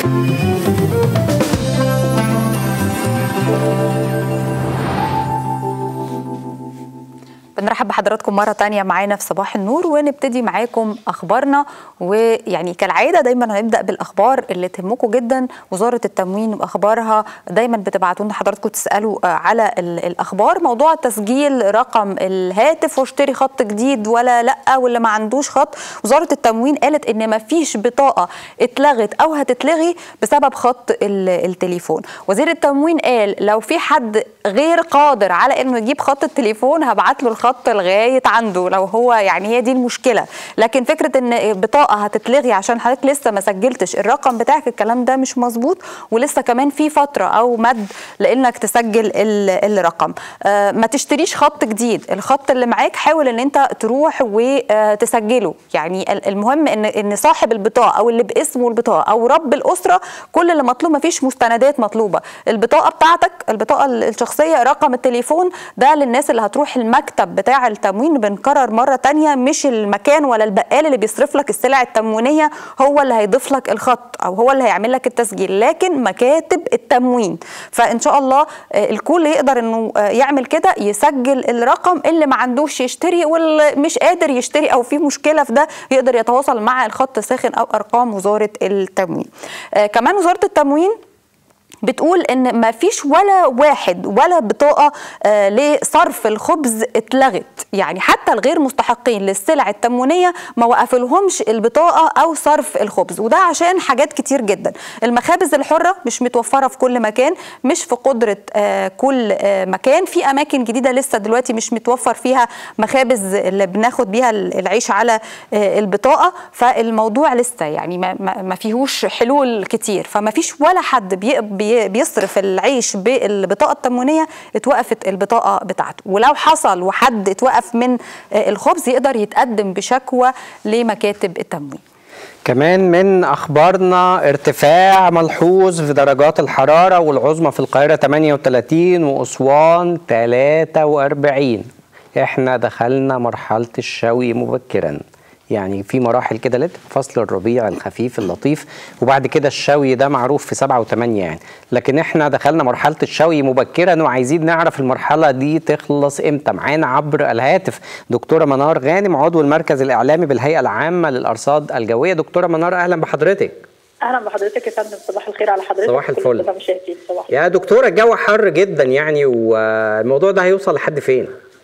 بنرحب بحضراتكم مرة تانية معانا في صباح النور، ونبتدي معاكم أخبارنا. ويعني كالعادة دايما هنبدأ بالأخبار اللي تهمكم جدا. وزارة التموين وأخبارها دايما بتبعتوا لنا حضراتكم تسألوا على الأخبار، موضوع تسجيل رقم الهاتف واشتري خط جديد ولا لأ، واللي ما عندوش خط. وزارة التموين قالت إن ما فيش بطاقة اتلغت أو هتتلغي بسبب خط التليفون. وزير التموين قال لو في حد غير قادر على إنه يجيب خط التليفون هبعت له الخط لغايه عنده، لو هو يعني هي دي المشكله. لكن فكره ان بطاقه هتتلغي عشان حضرتك لسه ما سجلتش الرقم بتاعك، الكلام ده مش مظبوط، ولسه كمان في فتره او مد لانك تسجل الرقم. ما تشتريش خط جديد، الخط اللي معاك حاول ان انت تروح وتسجله. يعني المهم ان صاحب البطاقه او اللي باسمه البطاقه او رب الاسره، كل اللي مطلوب ما فيش مستندات مطلوبه، البطاقه بتاعتك، البطاقه الشخصيه، رقم التليفون، ده للناس اللي هتروح المكتب بتاع التموين. بنكرر مرة تانية، مش المكان ولا البقال اللي بيصرف لك السلع التموينية هو اللي هيضيف لك الخط أو هو اللي هيعمل لك التسجيل، لكن مكاتب التموين. فإن شاء الله الكل يقدر إنه يعمل كده، يسجل الرقم. اللي ما عندوش يشتري، واللي مش قادر يشتري أو في مشكلة في ده يقدر يتواصل مع الخط الساخن أو أرقام وزارة التموين. كمان وزارة التموين بتقول ان ما فيش ولا واحد ولا بطاقه لصرف الخبز اتلغت. يعني حتى الغير مستحقين للسلع التموينيه ما وقفلهمش البطاقه او صرف الخبز، وده عشان حاجات كتير جدا. المخابز الحره مش متوفره في كل مكان، مش في قدره كل مكان. في اماكن جديده لسه دلوقتي مش متوفر فيها مخابز اللي بناخد بيها العيش على البطاقه، فالموضوع لسه يعني ما فيهوش حلول كتير. فما فيش ولا حد بيصرف العيش بالبطاقه التموينيه اتوقفت البطاقه بتاعته. ولو حصل وحد اتوقف من الخبز يقدر يتقدم بشكوى لمكاتب التموين. كمان من أخبارنا ارتفاع ملحوظ في درجات الحرارة، والعظمى في القاهرة 38 وأسوان 43. احنا دخلنا مرحلة الشوي مبكرا، يعني في مراحل كده فصل الربيع الخفيف اللطيف، وبعد كده الشوي ده معروف في 7 و8 يعني. لكن احنا دخلنا مرحلة الشوي مبكرا، وعايزين نعرف المرحلة دي تخلص امتى. معانا عبر الهاتف دكتورة منار غانم، عضو المركز الإعلامي بالهيئة العامة للأرصاد الجوية. دكتورة منار أهلا بحضرتك. اهلا بحضرتك يا فندم، صباح الخير على حضرتك. صباح الفل يا دكتورة. الجو حر جدا يعني، والموضوع ده هيوصل لحد فين؟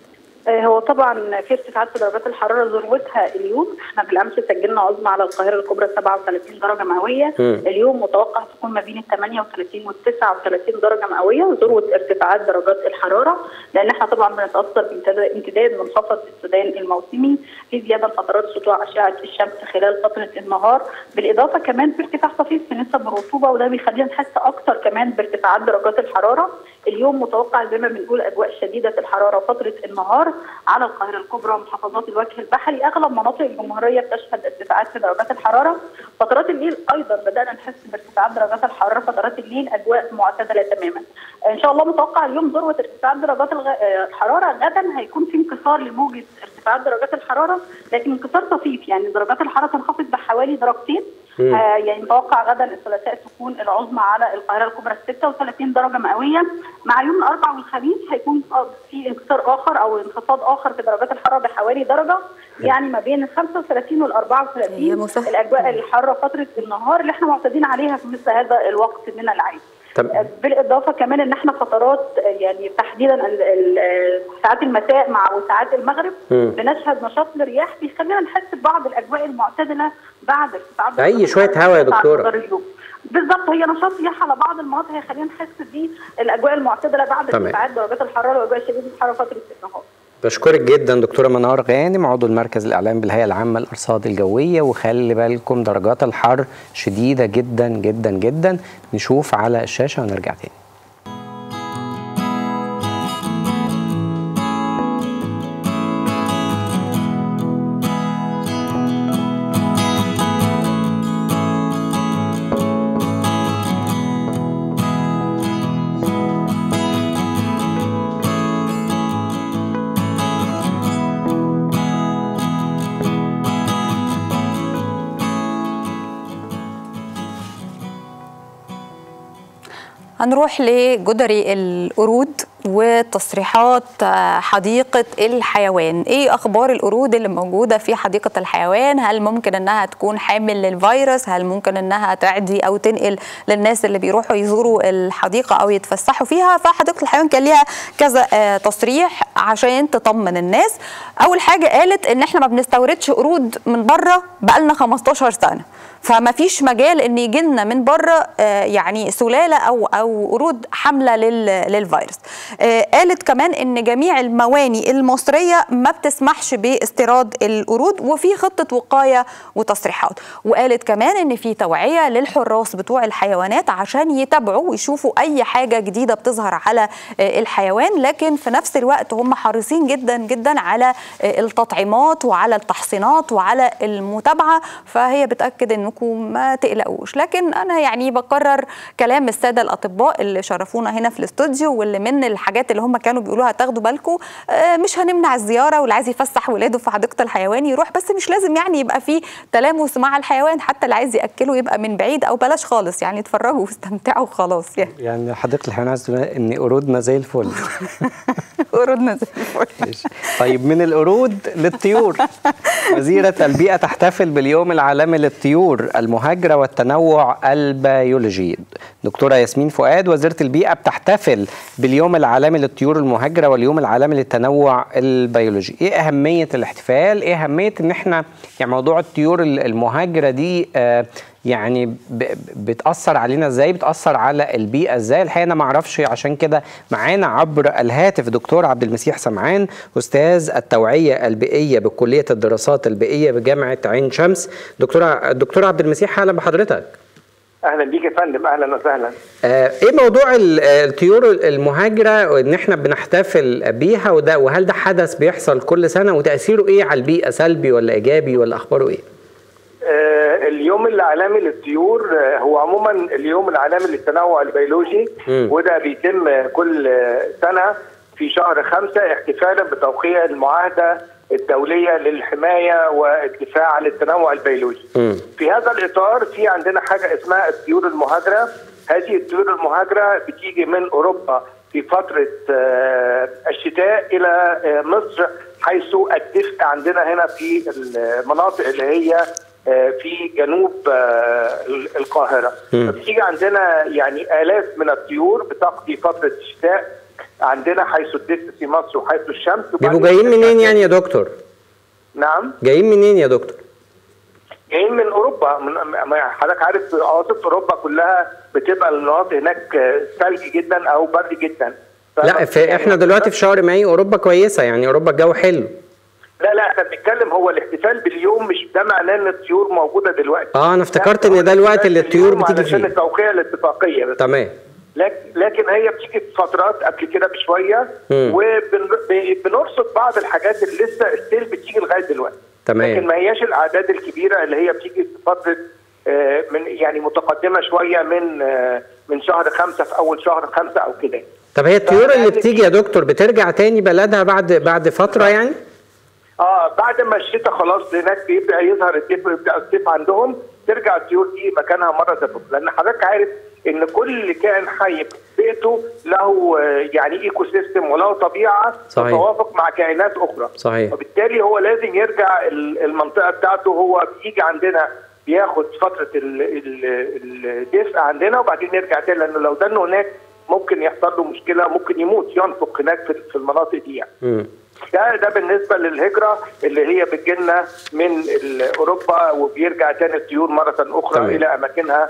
هو طبعا في ارتفاعات في درجات الحراره ذروتها اليوم. احنا بالامس سجلنا عظمى على القاهره الكبرى 37 درجه مئويه. اليوم متوقع تكون ما بين ال 38 وال 39 درجه مئويه، ذروه ارتفاعات درجات الحراره، لان احنا طبعا بنتاثر بامتداد منخفض السودان الموسمي، في زياده فترات سطوع اشعه الشمس خلال فتره النهار، بالاضافه كمان في ارتفاع طفيف في نسب الرطوبه، وده بيخلينا نحس اكثر كمان بارتفاعات درجات الحراره. اليوم متوقع زي ما بنقول اجواء شديده الحراره فتره النهار على القاهره الكبرى ومحافظات الوجه البحري. اغلب مناطق الجمهوريه بتشهد ارتفاعات في درجات الحراره. فترات الليل ايضا بدانا نحس بارتفاعات درجات الحراره، فترات الليل اجواء معتدله تماما. ان شاء الله متوقع اليوم ذروه ارتفاعات درجات الحراره. غدا هيكون في انكسار لموجه ارتفاعات درجات الحراره، لكن انكسار طفيف، يعني درجات الحراره تنخفض بحوالي درجتين. يعني متوقع غدا الثلاثاء تكون العظمى على القاهره الكبرى 36 درجه مئويه. مع يوم الاربعاء والخميس هيكون في انكسار اخر او انخفاض اخر في درجات الحراره بحوالي درجه، يعني ما بين ال 35 وال 34. الاجواء الحاره فتره النهار اللي احنا معتادين عليها في مثل هذا الوقت من العام. بالاضافه كمان ان احنا فترات يعني تحديدا ساعات المساء مع ساعات المغرب بنشهد نشاط للرياح بيخلينا نحس ببعض الاجواء المعتدله بعد ارتفاع اي شويه هواء يا دكتوره. بالظبط، هي نشاط رياح على بعض المناطق هيخلينا نحس بالاجواء المعتدله بعد ارتفاعات درجات الحراره واجواء شديده الحراره فتره النهار. بشكرك جدا دكتوره منار غانم، عضو المركز الاعلامي بالهيئه العامه للارصاد الجويه. وخلي بالكم درجات الحر شديده جدا جدا جدا. نشوف على الشاشه ونرجع تاني. هنروح لجدري القرود وتصريحات حديقة الحيوان. ايه اخبار القرود اللي موجودة في حديقة الحيوان؟ هل ممكن انها تكون حامل للفيروس؟ هل ممكن انها تعدي او تنقل للناس اللي بيروحوا يزوروا الحديقة او يتفسحوا فيها؟ فحديقة الحيوان كان ليها كذا تصريح عشان تطمن الناس. اول حاجة قالت ان احنا ما بنستوردش قرود من بره بقالنا 15 سنة، فما فيش مجال ان يجي لنا من بره يعني سلاله او قرود حامله للفيروس. قالت كمان ان جميع المواني المصريه ما بتسمحش باستيراد القرود، وفي خطه وقايه وتصريحات. وقالت كمان ان في توعيه للحراس بتوع الحيوانات عشان يتابعوا ويشوفوا اي حاجه جديده بتظهر على الحيوان، لكن في نفس الوقت هم حريصين جدا جدا على التطعيمات وعلى التحصينات وعلى المتابعه. فهي بتاكد انكم ما تقلقوش. لكن انا يعني بكرر كلام الساده الاطباء اللي شرفونا هنا في الاستوديو، واللي من الحاجات اللي هم كانوا بيقولوها تاخدوا بالكم، مش هنمنع الزياره، واللي عايز يفسح ولاده في حديقه الحيوان يروح، بس مش لازم يعني يبقى فيه تلامس مع الحيوان. حتى اللي عايز ياكله يبقى من بعيد او بلاش خالص، يعني اتفرجوا واستمتعوا خلاص. يعني حديقه الحيوان عايز تقول ان قرودنا زي الفل. قرودنا زي الفل. طيب من القرود للطيور. وزيره البيئه تحتفل باليوم العالمي للطيور المهاجرة والتنوع البيولوجي. دكتورة ياسمين فؤاد وزيرة البيئة بتحتفل باليوم العالمي للطيور المهاجرة واليوم العالمي للتنوع البيولوجي. ايه أهمية الاحتفال؟ ايه أهمية ان احنا يعني موضوع الطيور المهاجرة دي يعني بتأثر علينا ازاي؟ بتأثر على البيئة ازاي؟ الحقيقة انا ما اعرفش، عشان كده معانا عبر الهاتف دكتور عبد المسيح سمعان، استاذ التوعية البيئية بكلية الدراسات البيئية بجامعة عين شمس. دكتور عبد المسيح، اهلا بحضرتك. اهلا بيك يا فندم، اهلا وسهلا. ايه موضوع الطيور المهاجرة وان احنا بنحتفل بيها وهل ده حدث بيحصل كل سنة وتأثيره ايه على البيئة؟ سلبي ولا ايجابي ولا اخباره ايه؟ اليوم العالمي للطيور هو عموما اليوم العالمي للتنوع البيولوجي، وده بيتم كل سنة في شهر 5 احتفالا بتوقيع المعاهدة الدولية للحماية والدفاع عن التنوع البيولوجي. في هذا الإطار في عندنا حاجة اسمها الطيور المهاجرة. هذه الطيور المهاجرة بتيجي من أوروبا في فترة الشتاء إلى مصر، حيث الدفء عندنا هنا في المناطق اللي هي في جنوب القاهرة. بتيجي عندنا يعني آلاف من الطيور بتقضي فترة الشتاء عندنا، حيث الدفء في مصر وحيث الشمس. بيبقوا جايين منين يعني يا دكتور؟ نعم، جايين منين يا دكتور؟ جايين من اوروبا. حضرتك عارف عواصف اوروبا كلها بتبقى المناطق هناك ثلج جدا او برد جدا. لا احنا دلوقتي في شهر مايو، اوروبا كويسه، يعني اوروبا الجو حلو. لا احنا بنتكلم هو الاحتفال باليوم، مش ده معناه ان الطيور موجوده دلوقتي. انا افتكرت ان ده الوقت اللي الطيور بتيجي فيه عشان التوقيع الاتفاقيه بس. تمام. لكن هي بتيجي في فترات قبل كده بشويه، وبنرصد بعض الحاجات اللي لسه ستيل بتيجي لغايه دلوقتي. تمام. لكن ما هياش الاعداد الكبيره اللي هي بتيجي في فتره من يعني متقدمه شويه من شهر 5 في اول شهر 5 او كده. طب هي الطيور اللي بتيجي يا دكتور بترجع تاني بلدها بعد فتره يعني؟ بعد ما الشتاء خلاص هناك بيبدا يظهر الدفء، يبدا الصيف عندهم، ترجع الطيور دي مكانها مره ثانيه. لان حضرتك عارف ان كل كائن حي في بيئته له يعني ايكو سيستم وله طبيعه تتوافق مع كائنات اخرى. صحيح. وبالتالي هو لازم يرجع المنطقه بتاعته. هو بيجي عندنا بياخد فتره الدفء عندنا وبعدين يرجع تاني، لانه لو دنه هناك ممكن يحصل له مشكله، ممكن يموت، ينفق هناك في المناطق دي يعني. ده بالنسبه للهجره اللي هي بتجيلنا من اوروبا، وبيرجع تاني الطيور مره اخرى طيب. الى اماكنها.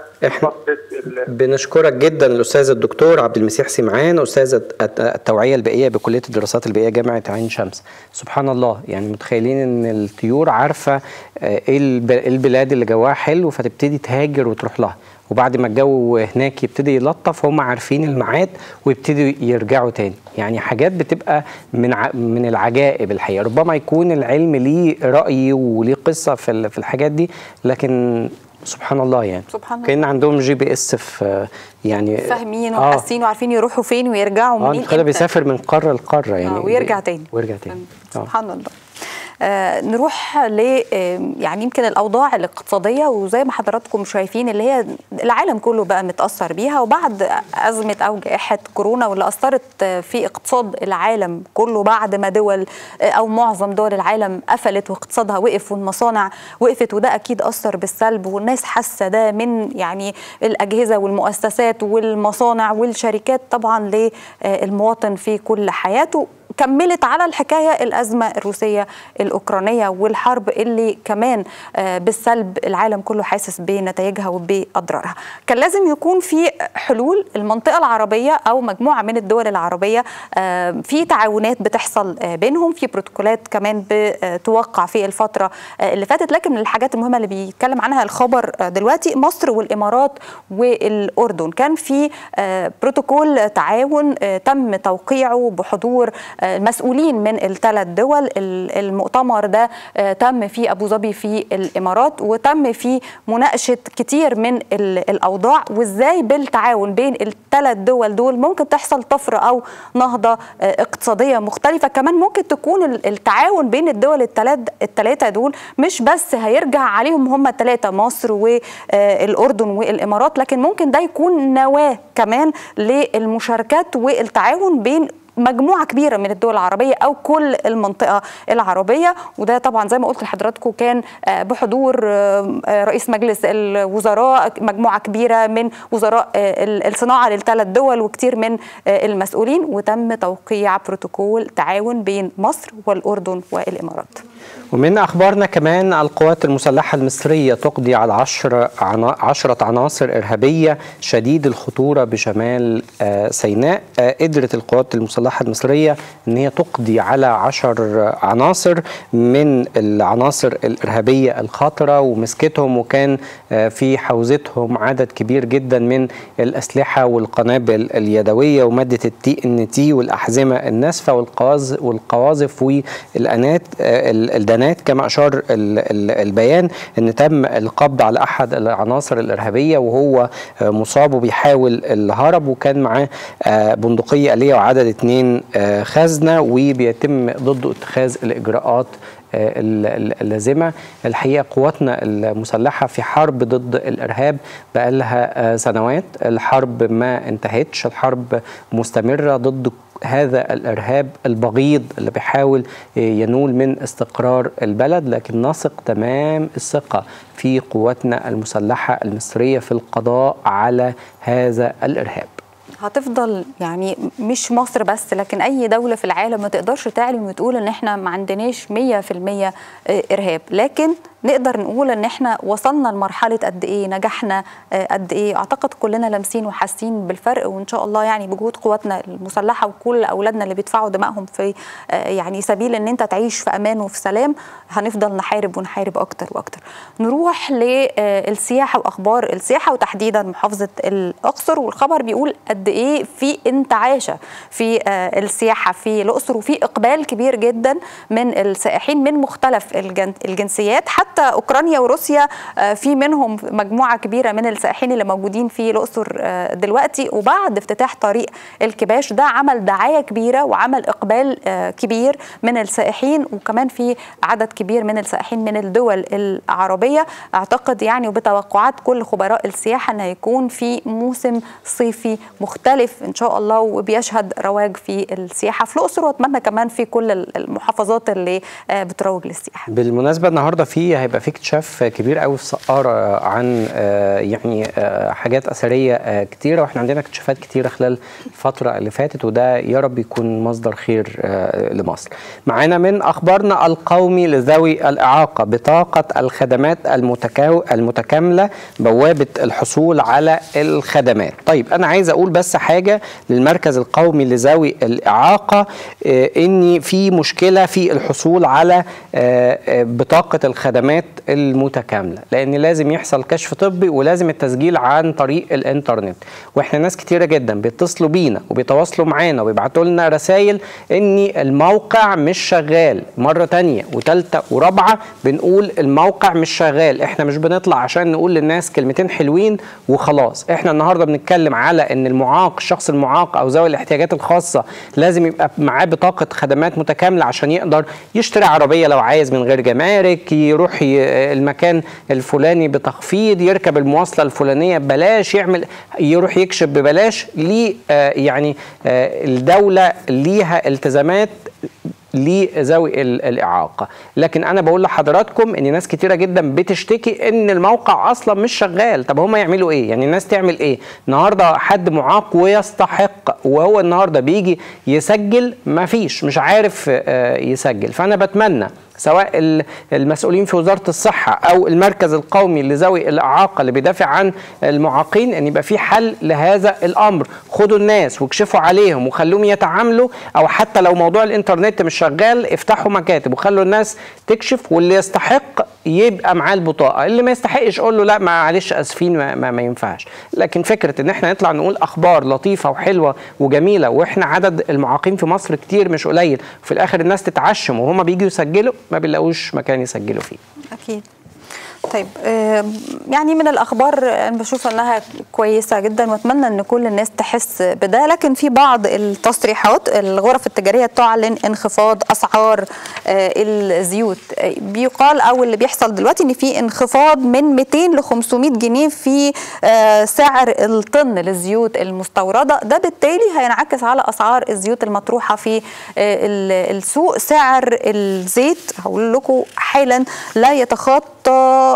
بنشكرك جدا الاستاذ الدكتور عبد المسيح سمعان، استاذ التوعيه البيئيه بكليه الدراسات البيئيه جامعه عين شمس. سبحان الله، يعني متخيلين ان الطيور عارفه ايه البلاد اللي جواها حلو فتبتدي تهاجر وتروح لها، وبعد ما الجو هناك يبتدي يلطف هم عارفين الميعاد ويبتدوا يرجعوا تاني. يعني حاجات بتبقى من العجائب الحقيقه. ربما يكون العلم ليه رأي وليه قصه في الحاجات دي، لكن سبحان الله يعني سبحان الله كأن عندهم GPS في يعني فاهمين وحاسين وعارفين يروحوا فين ويرجعوا منين. كده بيسافر من قاره لقاره يعني ويرجع تاني ويرجع تاني. سبحان الله. نروح ل يعني يمكن الاوضاع الاقتصاديه، وزي ما حضراتكم شايفين اللي هي العالم كله بقى متاثر بيها، وبعد ازمه او جائحه كورونا واللي اثرت في اقتصاد العالم كله بعد ما دول او معظم دول العالم قفلت واقتصادها وقف والمصانع وقفت، وده اكيد اثر بالسلب، والناس حاسه ده من يعني الاجهزه والمؤسسات والمصانع والشركات طبعا للمواطن في كل حياته. كملت على الحكاية الأزمة الروسية الأوكرانية والحرب اللي كمان بالسلب العالم كله حاسس بنتائجها وبأضرارها. كان لازم يكون في حلول. المنطقة العربية أو مجموعة من الدول العربية في تعاونات بتحصل بينهم، في بروتوكولات كمان بتوقع في الفترة اللي فاتت، لكن من الحاجات المهمة اللي بيتكلم عنها الخبر دلوقتي مصر والإمارات والأردن. كان في بروتوكول تعاون تم توقيعه بحضور المسؤولين من الثلاث دول. المؤتمر ده تم في أبو ظبي في الإمارات، وتم في مناقشة كتير من الأوضاع وإزاي بالتعاون بين الثلاث دول دول ممكن تحصل طفرة أو نهضة اقتصادية مختلفة. كمان ممكن تكون التعاون بين الدول الثلاثة دول مش بس هيرجع عليهم هم الثلاثة مصر والأردن والإمارات، لكن ممكن ده يكون نواة كمان للمشاركات والتعاون بين مجموعة كبيرة من الدول العربية أو كل المنطقة العربية. وده طبعا زي ما قلت لحضراتكم كان بحضور رئيس مجلس الوزراء، مجموعة كبيرة من وزراء الصناعة للثلاث دول وكتير من المسؤولين، وتم توقيع بروتوكول تعاون بين مصر والأردن والإمارات. ومن أخبارنا كمان القوات المسلحة المصرية تقضي على 10 عناصر إرهابية شديد الخطورة بشمال سيناء. قدرت القوات المسلحة المصرية أن هي تقضي على 10 عناصر من العناصر الإرهابية الخطرة، ومسكتهم وكان في حوزتهم عدد كبير جدا من الأسلحة والقنابل اليدوية ومادة الTNT والأحزمة الناسفة والقواذف والدنات. كما أشار البيان أن تم القبض على أحد العناصر الإرهابية وهو مصاب وبيحاول الهرب، وكان معاه بندقية آلية وعدد 2 خزنة، وبيتم ضده اتخاذ الإجراءات اللازمة. الحقيقة قواتنا المسلحة في حرب ضد الإرهاب بقى لها سنوات. الحرب ما انتهتش، الحرب مستمرة ضد هذا الإرهاب البغيض اللي بيحاول ينول من استقرار البلد، لكن نثق تمام الثقة في قواتنا المسلحة المصرية في القضاء على هذا الإرهاب. هتفضل يعني مش مصر بس، لكن أي دولة في العالم ما تقدرش تعلن وتقول إن إحنا ما عندناش 100% إرهاب، لكن نقدر نقول ان احنا وصلنا لمرحله قد ايه نجحنا، قد ايه. اعتقد كلنا لامسين وحاسين بالفرق، وان شاء الله يعني بجهود قواتنا المسلحه وكل اولادنا اللي بيدفعوا دمائهم في يعني سبيل ان انت تعيش في امان وفي سلام، هنفضل نحارب ونحارب اكتر واكتر. نروح للسياحه واخبار السياحه وتحديدا محافظه الاقصر، والخبر بيقول قد ايه في انتعاشه في السياحه في الاقصر، وفي اقبال كبير جدا من السائحين من مختلف الجنسيات. حتى اوكرانيا وروسيا في منهم مجموعه كبيره من السائحين اللي موجودين في الاقصر دلوقتي. وبعد افتتاح طريق الكباش ده عمل دعايه كبيره وعمل اقبال كبير من السائحين، وكمان في عدد كبير من السائحين من الدول العربيه. اعتقد يعني وبتوقعات كل خبراء السياحه ان هيكون في موسم صيفي مختلف ان شاء الله، وبيشهد رواج في السياحه في الاقصر، واتمنى كمان في كل المحافظات اللي بتروج للسياحه. بالمناسبه النهارده هيبقى في اكتشاف كبير قوي في سقارة عن يعني حاجات أثرية كتيرة، واحنا عندنا اكتشافات كتيرة خلال الفترة اللي فاتت، وده يا رب يكون مصدر خير لمصر. معانا من أخبارنا القومي لذوي الإعاقة بطاقة الخدمات المتكاملة بوابة الحصول على الخدمات. طيب أنا عايز أقول بس حاجة للمركز القومي لذوي الإعاقة، إن في مشكلة في الحصول على بطاقة الخدمات الخدمات المتكاملة، لأن لازم يحصل كشف طبي ولازم التسجيل عن طريق الإنترنت. وإحنا ناس كتيرة جدا بيتصلوا بينا وبيتواصلوا معانا وبيبعتوا لنا رسائل إن الموقع مش شغال. مرة تانية وتالتة ورابعة بنقول الموقع مش شغال. إحنا مش بنطلع عشان نقول للناس كلمتين حلوين وخلاص. إحنا النهاردة بنتكلم على إن المعاق، الشخص المعاق أو ذوي الاحتياجات الخاصة، لازم يبقى معاه بطاقة خدمات متكاملة عشان يقدر يشتري عربية لو عايز من غير جمارك، يروح المكان الفلاني بتخفيض، يركب المواصلة الفلانية ببلاش، يروح يكشف ببلاش. ليه يعني الدولة ليها التزامات لذوي الإعاقة. لكن أنا بقول لحضراتكم إن ناس كتيرة جدا بتشتكي إن الموقع أصلا مش شغال. طب هم يعملوا إيه؟ يعني الناس تعمل إيه؟ النهاردة حد معاق ويستحق وهو النهاردة بيجي يسجل مش عارف يسجل. فأنا بتمنى سواء المسؤولين في وزارة الصحة أو المركز القومي لذوي الإعاقة اللي بيدافع عن المعاقين أن يبقى في حل لهذا الأمر. خدوا الناس واكشفوا عليهم وخلوهم يتعاملوا، أو حتى لو موضوع الإنترنت مش شغال افتحوا مكاتب وخلوا الناس تكشف، واللي يستحق يبقى معاه البطاقة، اللي ما يستحقش قول له لا معلش أسفين ما ينفعش. لكن فكرة أن احنا نطلع نقول أخبار لطيفة وحلوة وجميلة وإحنا عدد المعاقين في مصر كتير مش قليل، وفي الآخر الناس تتعشم وهم بيجوا يسجلوا ما بيلاقوش مكان يسجلوا فيه. أكيد. طيب يعني من الأخبار أنا بشوف أنها كويسة جدا وأتمنى أن كل الناس تحس بده، لكن في بعض التصريحات الغرف التجارية تعلن انخفاض أسعار الزيوت. بيقال أو اللي بيحصل دلوقتي أن في انخفاض من 200 ل 500 جنيه في سعر الطن للزيوت المستوردة. ده بالتالي هينعكس على أسعار الزيوت المطروحة في السوق. سعر الزيت هقول لكم حالا لا يتخطى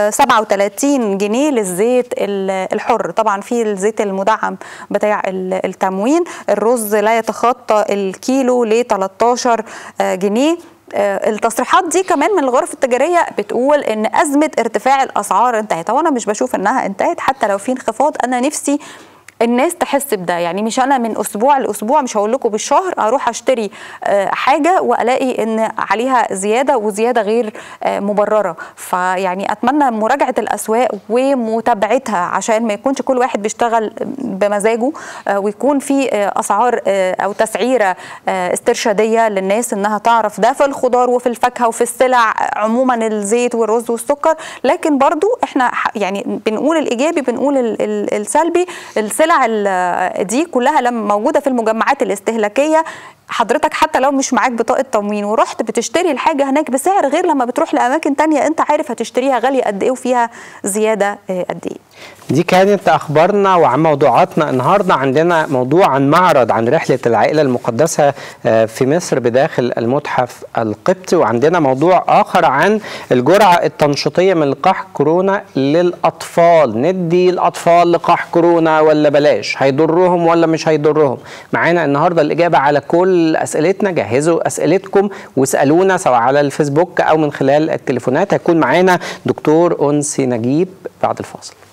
37 جنيه للزيت الحر. طبعا في الزيت المدعم بتاع التموين. الرز لا يتخطى الكيلو ل 13 جنيه. التصريحات دي كمان من الغرف التجارية بتقول ان أزمة ارتفاع الأسعار انتهت، وانا مش بشوف انها انتهت حتى لو في انخفاض. انا نفسي الناس تحس بده، يعني مش انا من اسبوع لاسبوع، مش هقول لكم بالشهر، اروح اشتري حاجه والاقي ان عليها زياده وزياده غير مبرره. فيعني اتمنى مراجعه الاسواق ومتابعتها عشان ما يكونش كل واحد بيشتغل بمزاجه، ويكون في اسعار او تسعيره استرشاديه للناس انها تعرف ده في الخضار وفي الفاكهه وفي السلع عموما، الزيت والرز والسكر. لكن برضو احنا يعني بنقول الايجابي بنقول السلبي. السلع دي كلها لما موجوده في المجمعات الاستهلاكيه، حضرتك حتى لو مش معاك بطاقه تموين ورحت بتشتري الحاجه هناك بسعر غير لما بتروح لاماكن تانية انت عارف هتشتريها غاليه قد ايه وفيها زياده قد ايه. دي كانت اخبارنا وعن موضوعاتنا النهارده. عندنا موضوع عن معرض عن رحله العائله المقدسه في مصر بداخل المتحف القبطي، وعندنا موضوع اخر عن الجرعه التنشيطيه من لقاح كورونا للاطفال. ندي الاطفال لقاح كورونا ولا بلاش؟ هيضرهم ولا مش هيضرهم؟ معانا النهارده الاجابه على كل اسئلتنا. جهزوا اسئلتكم واسالونا سواء على الفيسبوك او من خلال التليفونات. هيكون معانا دكتور أنسي نجيب بعد الفاصل.